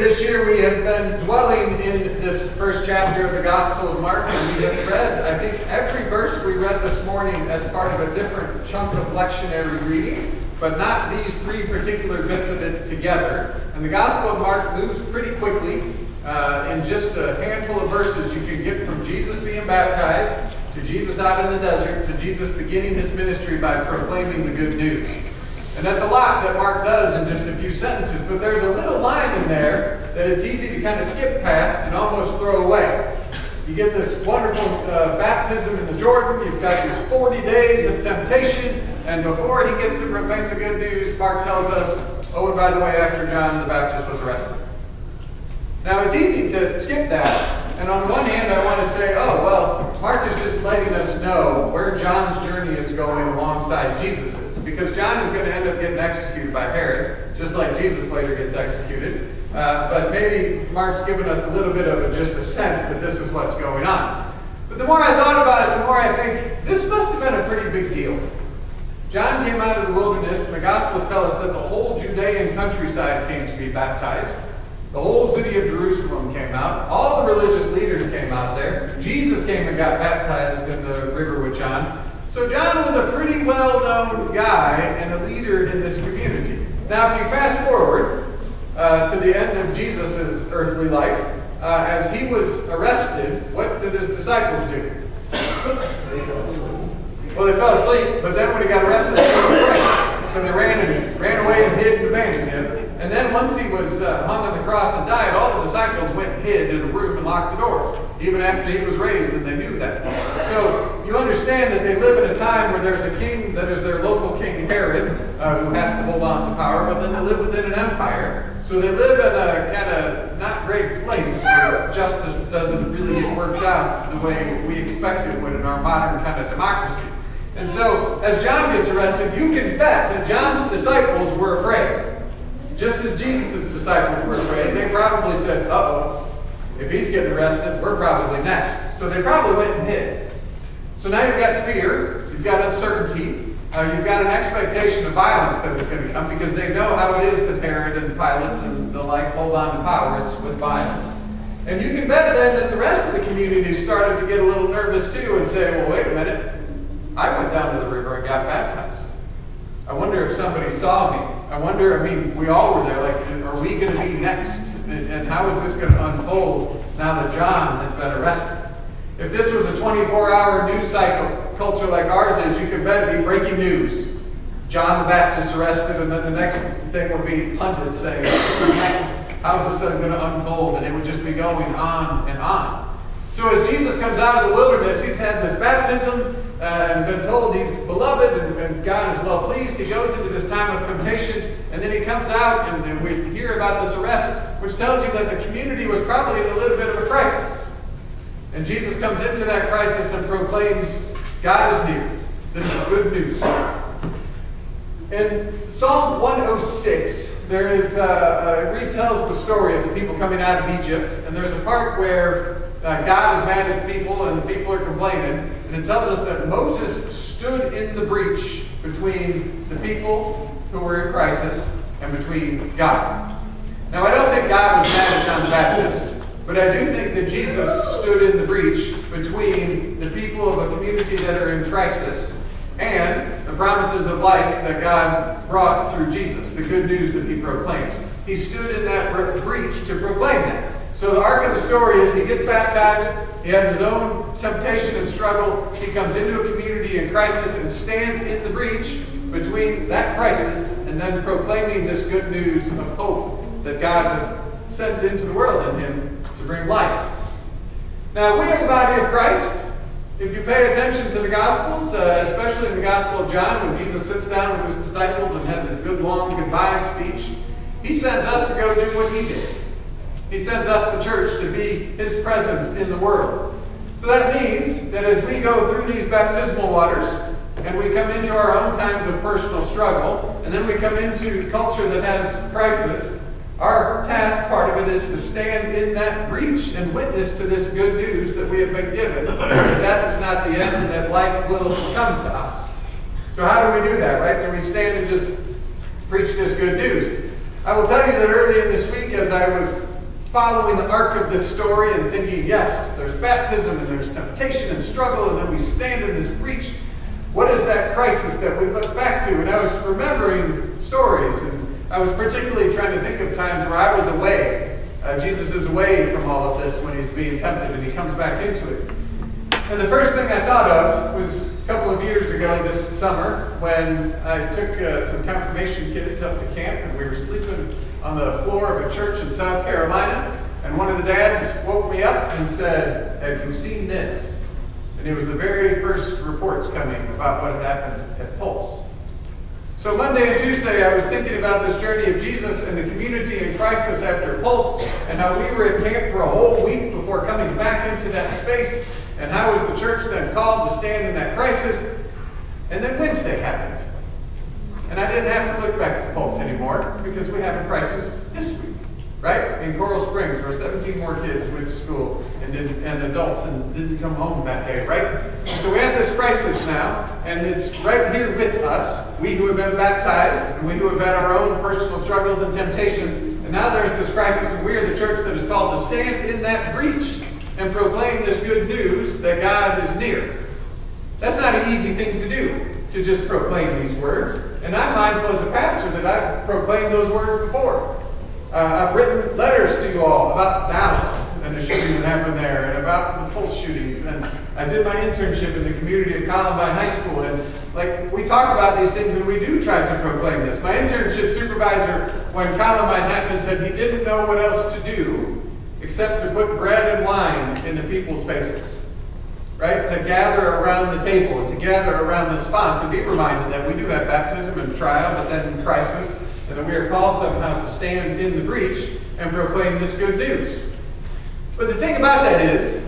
this year we have been dwelling in this first chapter of the Gospel of Mark, and we have read, I think, every verse we read this morning as part of a different chunk of lectionary reading, but not these three particular bits of it together. And the Gospel of Mark moves pretty quickly. In just a handful of verses, you can get from Jesus being baptized to Jesus out in the desert to Jesus beginning his ministry by proclaiming the good news. And that's a lot that Mark does in just a few sentences, but there's a little line in there that it's easy to kind of skip past and almost throw away. You get this wonderful baptism in the Jordan. You've got these 40 days of temptation, and before he gets to proclaim the good news, Mark tells us, oh, and by the way, after John the Baptist was arrested. Now, it's easy to skip that, and on one hand, I want to say, oh, well, Mark is just letting us know where John's journey is going alongside Jesus's, because John is going to end up getting executed by Herod, just like Jesus later gets executed. But maybe Mark's given us a little bit of just a sense that this is what's going on. But the more I thought about it, the more I think, this must have been a pretty big deal. John came out of the wilderness, and the Gospels tell us that the whole Judean countryside came to be baptized. The whole city of Jerusalem came out. All the religious leaders came out there. Jesus came and got baptized in the river with John. So John was a pretty well-known guy and a leader in this community. Now, if you fast forward to the end of Jesus' earthly life, as he was arrested, what did his disciples do? Well, they fell asleep, but then when he got arrested, they were afraid. So they ran away and hid and abandoned him. And then once he was hung on the cross and died, all the disciples went and hid in a room and locked the door, even after he was raised, and they knew that. So you understand that they live in a time where there's a king that is their local king, Herod, who has to hold on to power, but then they live within an empire. So they live in a kind of not great place where justice doesn't really get worked out the way we expect it would in our modern kind of democracy. And so, as John gets arrested, you can bet that John's disciples were afraid. Just as Jesus' disciples were afraid, they probably said, uh-oh, if he's getting arrested, we're probably next. So they probably went and hid. So now you've got fear, you've got uncertainty, you've got an expectation of violence that is going to come, because they know how it is that Herod and Pilate and the like hold on to power. It's with violence. And you can bet then that the rest of the community started to get a little nervous too and say, well, wait a minute. I went down to the river and got baptized. I wonder if somebody saw me. I wonder, we all were there, like, are we going to be next? And how is this going to unfold now that John has been arrested? If this was a 24-hour news cycle culture like ours is, you can bet it'd be breaking news. John the Baptist arrested, and then the next thing would be pundits saying, what's next? How's this going to unfold? And it would just be going on and on. So as Jesus comes out of the wilderness, he's had this baptism, and been told he's beloved and God is well pleased. He goes into this time of temptation, and then he comes out, and we hear about this arrest, which tells you that the community was probably in a little bit of a crisis. And Jesus comes into that crisis and proclaims, God is near. This is good news. In Psalm 106, there is it retells the story of the people coming out of Egypt, and there's a part where God is mad at people and the people are complaining, and it tells us that Moses stood in the breach between the people who were in crisis and between God. Now, I don't think God was mad at John the Baptist, but I do think that Jesus stood in the breach between the people of a community that are in crisis and the promises of life that God brought through Jesus, the good news that he proclaims. He stood in that breach to proclaim that. So the arc of the story is he gets baptized, he has his own temptation and struggle, he comes into a community in crisis and stands in the breach between that crisis and then proclaiming this good news of hope that God has sent into the world in him to bring life. Now, we are the body of Christ. If you pay attention to the Gospels, especially in the Gospel of John, when Jesus sits down with his disciples and has a good long goodbye speech, he sends us to go do what he did. He sends us, the church, to be his presence in the world. So that means that as we go through these baptismal waters, and we come into our own times of personal struggle, and then we come into culture that has crisis, our task, part of it, is to stand in that breach and witness to this good news that we have been given. That is not the end, and that life will come to us. So how do we do that, right? Do we stand and just preach this good news? I will tell you that early in this week, as I was following the arc of this story and thinking, yes, there's baptism and there's temptation and struggle, and then we stand in this breach. What is that crisis that we look back to? And I was remembering stories, and I was particularly trying to think of times where I was away. Jesus is away from all of this when he's being tempted, and he comes back into it. And the first thing I thought of was a couple of years ago this summer when I took some confirmation kids up to camp, and we were sleeping on the floor of a church in South Carolina, and one of the dads woke me up and said, "Have you seen this?" And it was the very first reports coming about what had happened at Pulse. So Monday and Tuesday, I was thinking about this journey of Jesus and the community in crisis after Pulse, and how we were at camp for a whole week before coming back into that space, and how was the church then called to stand in that crisis. And then Wednesday happened. And I didn't have to look back to Pulse anymore, because we have a crisis this week, right? In Coral Springs, where 17 more kids went to school and adults and didn't come home that day, right? And so we have this crisis now, and it's right here with us, we who have been baptized, and we who have had our own personal struggles and temptations. And now there's this crisis, and we are the church that is called to stand in that breach and proclaim this good news that God is near. That's not an easy thing to do, to just proclaim these words. And I'm mindful as a pastor that I've proclaimed those words before. I've written letters to you all about Dallas and the shooting that happened there, and about the Pulse shootings. And I did my internship in the community of Columbine High School, and we talk about these things, and we do try to proclaim this. My internship supervisor, when Columbine happened, said he didn't know what else to do except to put bread and wine into people's faces, right? To gather around the table, to gather around this font, to be reminded that we do have baptism and trial, but then crisis, and that we are called somehow to stand in the breach and proclaim this good news. But the thing about that is,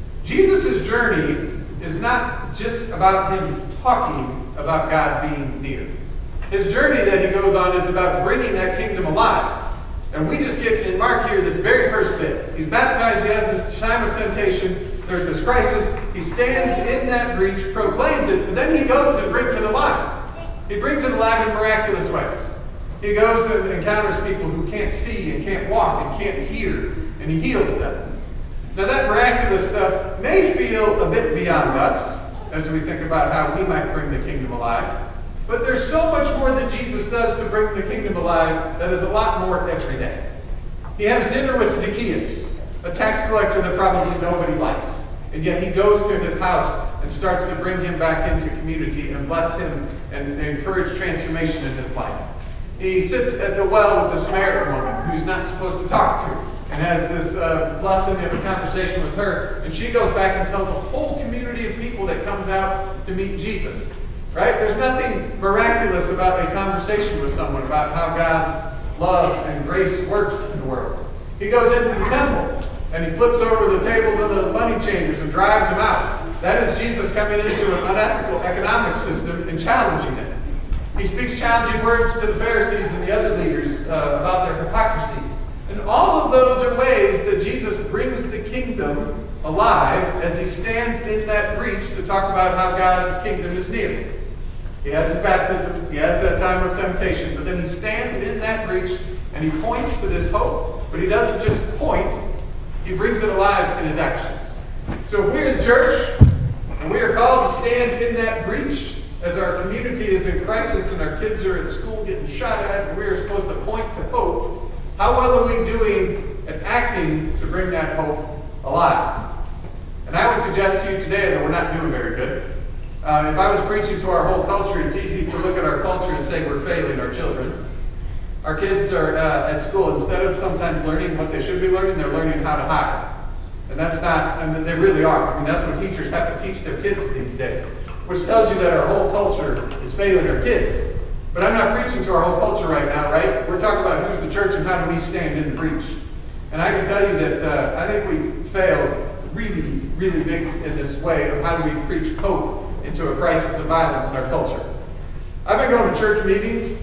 Jesus' journey is not just about him talking about God being near. His journey that he goes on is about bringing that kingdom alive. And we just get in Mark here this very first bit. He's baptized, he has this time of temptation, there's this crisis, he stands in that breach, proclaims it, but then he goes and brings it alive. He brings it alive in miraculous ways. He goes and encounters people who can't see and can't walk and can't hear, and he heals them. Now that miraculous stuff may feel a bit beyond us as we think about how we might bring the kingdom alive, but there's so much more that Jesus does to bring the kingdom alive that is a lot more every day. He has dinner with Zacchaeus, a tax collector that probably nobody likes, and yet he goes to his house and starts to bring him back into community and bless him and encourage transformation in his life. He sits at the well with the Samaritan woman who's not supposed to talk to, and has this blessing of a conversation with her. And she goes back and tells a whole community of people that comes out to meet Jesus. Right? There's nothing miraculous about a conversation with someone about how God's love and grace works in the world. He goes into the temple, and he flips over the tables of the money changers and drives them out. That is Jesus coming into an unethical economic system and challenging it. He speaks challenging words to the Pharisees and the other leaders about their hypocrisy. And all of those are ways that Jesus brings the kingdom alive as he stands in that breach to talk about how God's kingdom is near. He has his baptism, he has that time of temptation, but then he stands in that breach and he points to this hope. But he doesn't just point, he brings it alive in his actions. So if we are the church, and we are called to stand in that breach as our community is in crisis and our kids are at school getting shot at, and we are supposed to point to hope, how well are we doing at acting to bring that hope alive? And I would suggest to you today that we're not doing very good. If I was preaching to our whole culture, it's easy to look at our culture and say we're failing our children. Our kids are at school, instead of sometimes learning what they should be learning, they're learning how to hide. And that's not, and they really are. I mean, that's what teachers have to teach their kids these days, which tells you that our whole culture is failing our kids. But I'm not preaching to our whole culture right now, right? We're talking about who's the church and how do we stand in the breach. And I can tell you that I think we failed really, really big in this way of how do we preach hope into a crisis of violence in our culture. I've been going to church meetings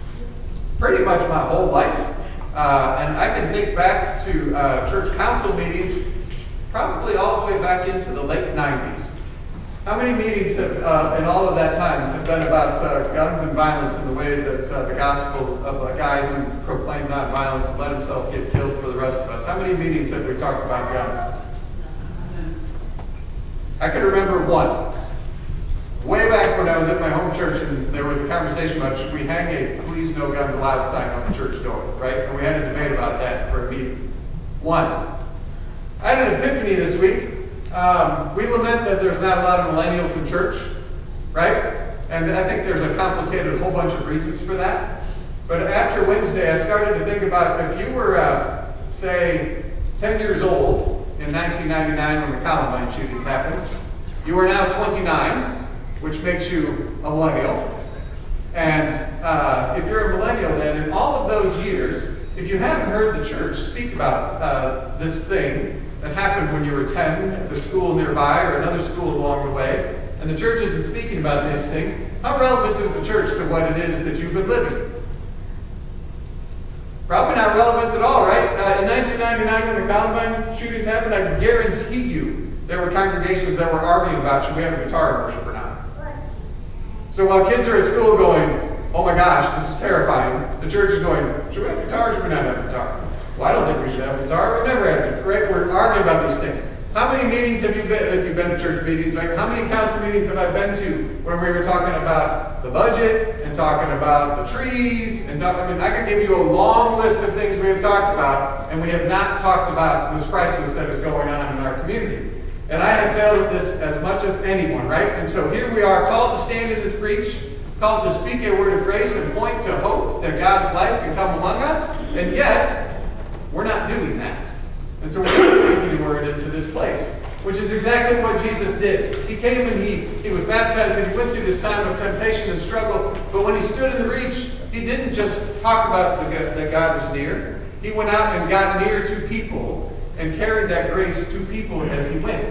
pretty much my whole life. And I can think back to church council meetings probably all the way back into the late 90s. How many meetings have, in all of that time, have been about guns and violence and the way that the gospel of a guy who proclaimed nonviolence and let himself get killed for the rest of us? How many meetings have we talked about guns? I can remember one. Way back when I was at my home church and there was a conversation about should we hang a "Please No Guns Allowed" sign on the church door, right? And we had a debate about that for a meeting. One. I had an epiphany this week. We lament that there's not a lot of millennials in church, right? And I think there's a complicated whole bunch of reasons for that. But after Wednesday, I started to think about if you were, say, 10 years old in 1999 when the Columbine shootings happened, you are now 29, which makes you a millennial. And if you're a millennial then, in all of those years, if you haven't heard the church speak about this thing that happened when you were 10 at the school nearby or another school along the way, and the church isn't speaking about these things, how relevant is the church to what it is that you've been living? Probably not relevant at all, right? In 1999 when the Columbine shootings happened, I guarantee you there were congregations that were arguing about should we have a guitar in worship or not. So while kids are at school going, oh my gosh, this is terrifying, the church is going, should we have guitar or should we not have a guitar? Well, I don't think we should have a guitar. We've never had a guitar, right? We're arguing about these things. How many meetings have you been, if you've been to church meetings, right? How many council meetings have I been to where we were talking about the budget and talking about the trees and I could give you a long list of things we have talked about, and we have not talked about this crisis that is going on in our community. And I have failed at this as much as anyone, right? And so here we are, called to stand in this breach, called to speak a word of grace and point to hope that God's life can come among us, and yet we're not doing that. And so we're not speaking a word into this place, which is exactly what Jesus did. He came and he was baptized and he went through this time of temptation and struggle, but when he stood in the breach, he didn't just talk about that God was near. He went out and got near to people and carried that grace to people as he went.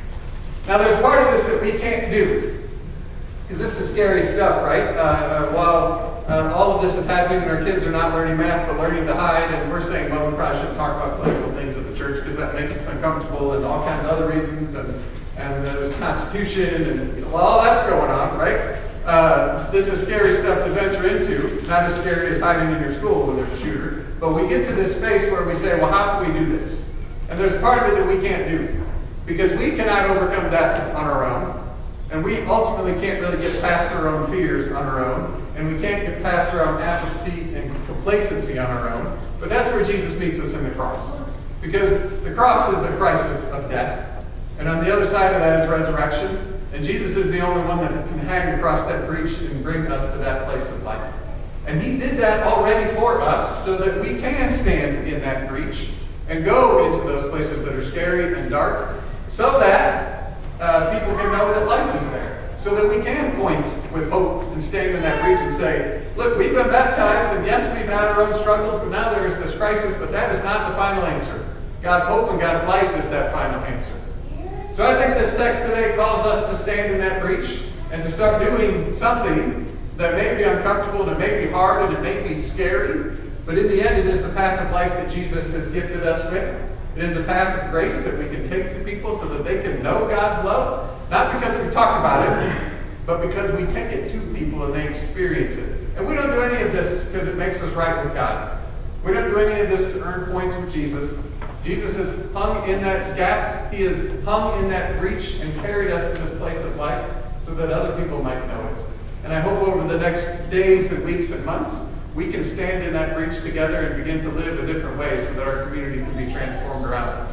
Now there's part of this that we can't do, because this is scary stuff, right? While all of this is happening and our kids are not learning math but learning to hide, and we're saying, well, we probably shouldn't talk about political things at the church because that makes us uncomfortable and all kinds of other reasons, and there's Constitution and well, all that's going on, right? This is scary stuff to venture into, not as scary as hiding in your school when there's a shooter, but we get to this space where we say, well, how can we do this? And there's a part of it that we can't do, because we cannot overcome death on our own. And we ultimately can't really get past our own fears on our own. And we can't get past our own apathy and complacency on our own. But that's where Jesus meets us in the cross. Because the cross is a crisis of death. And on the other side of that is resurrection. And Jesus is the only one that can hang across that breach and bring us to that place of life. And he did that already for us so that we can stand in that breach and go into those places that are scary and dark, so that people can know that life is there, so that we can point with hope and stand in that breach and say, look, we've been baptized, and yes, we've had our own struggles, but now there is this crisis, but that is not the final answer. God's hope and God's life is that final answer. So I think this text today calls us to stand in that breach and to start doing something that may be uncomfortable, that may be hard, and it may be scary, but in the end, it is the path of life that Jesus has gifted us with. It is a path of grace that we can take to people so that they can know God's love, not because we talk about it, but because we take it to people and they experience it. And we don't do any of this because it makes us right with God. We don't do any of this to earn points with Jesus. Jesus has hung in that gap. He has hung in that breach and carried us to this place of life so that other people might know it. And I hope over the next days and weeks and months, we can stand in that breach together and begin to live a different way so that our community can be transformed around us.